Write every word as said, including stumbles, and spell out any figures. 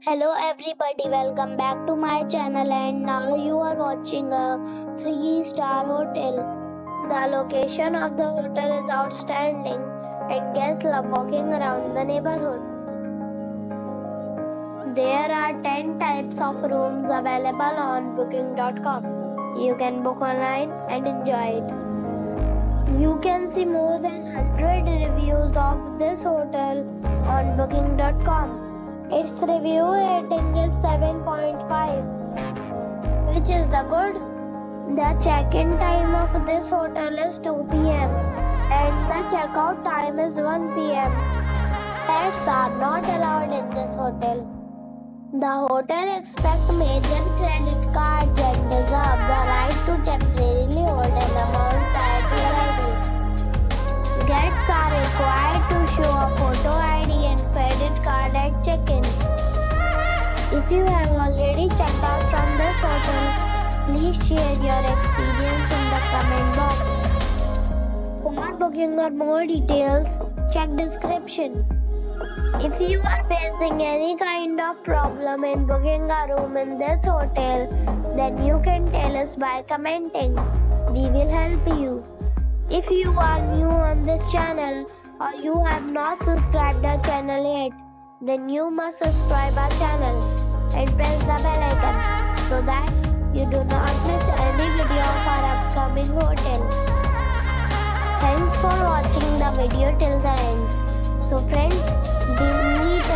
Hello everybody, welcome back to my channel, and now you are watching a three star hotel. The location of the hotel is outstanding and guests love walking around the neighborhood. There are ten types of rooms available on booking dot com. You can book online and enjoy it. You can see more than one hundred reviews of this hotel on booking dot com. Its review rating is seven point five, which is the good. The check-in time of this hotel is two p m and the check-out time is one p m Pets are not allowed in this hotel. The hotel expects major credit cards and reserves the right to temporarily hold an amount prior to arrival. Guests are required to show a photo I D and credit card at check-in. If you have already checked out from this hotel, please share your experience in the comment box. For booking or more details, check description. If you are facing any kind of problem in booking a room in this hotel, then you can tell us by commenting. We will help you. If you are new on this channel or you have not subscribed our channel yet, then you must subscribe our channel and press the bell icon so that you do not miss any video of our upcoming hotel. Thanks for watching the video till the end. So friends, we'll meet